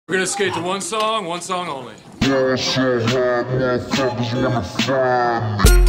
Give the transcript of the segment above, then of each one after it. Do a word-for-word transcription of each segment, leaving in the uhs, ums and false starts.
We're gonna skate to one song, one song only. Yeah, so hard, motherfuckers wanna find me.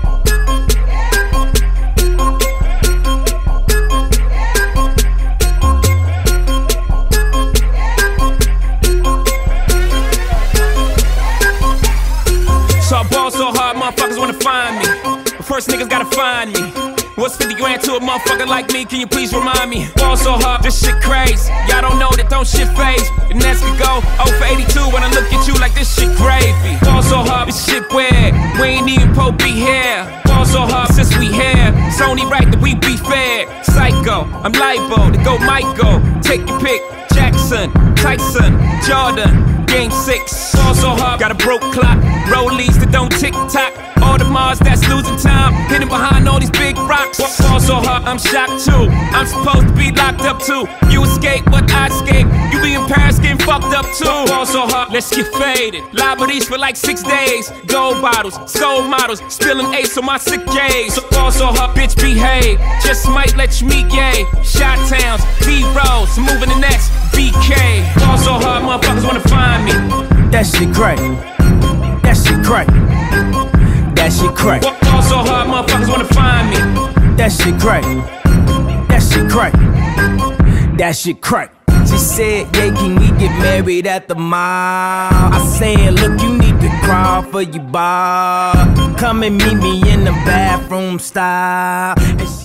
So I ball so hard, motherfuckers wanna find me. But first niggas gotta find me. What's fifty grand to a motherfucker like me? Can you please remind me? Ball so hard, this shit crazy. Y'all don't know that don't shit phase. And that's could go oh for eighty-two when I look at you like this shit gravy. Ball so hard, this shit weird. We ain't even po be here. Ball so hard since we here. It's only right that we be fair. Psycho, I'm libo to go Michael. Take your pick. Jackson, Tyson, Jordan. Game six, ball so hard, got a broke clock. Rollies that don't tick tock. All the Mars that's losing time, hidden behind all these big rocks. Ball so hard, I'm shocked too. I'm supposed to be locked up too. You escape, but I escape. You be in Paris getting fucked up too. Ball so hard, let's get faded. Liberties for like six days. Gold bottles, soul models, spilling ace on my sick days. So ball so hard, bitch behave. Just might let you meet gay. Shot towns, B-rolls, moving the next B K. Ball so hard, motherfuckers wanna find me. That shit crack. That shit crack. That shit crack. Ball so hard, motherfuckers wanna find me. That shit crack. That shit crack. That shit crack. She said, yeah, can we get married at the mall? I said, look, you need to crawl for your bar. Come and meet me in the bathroom style. And she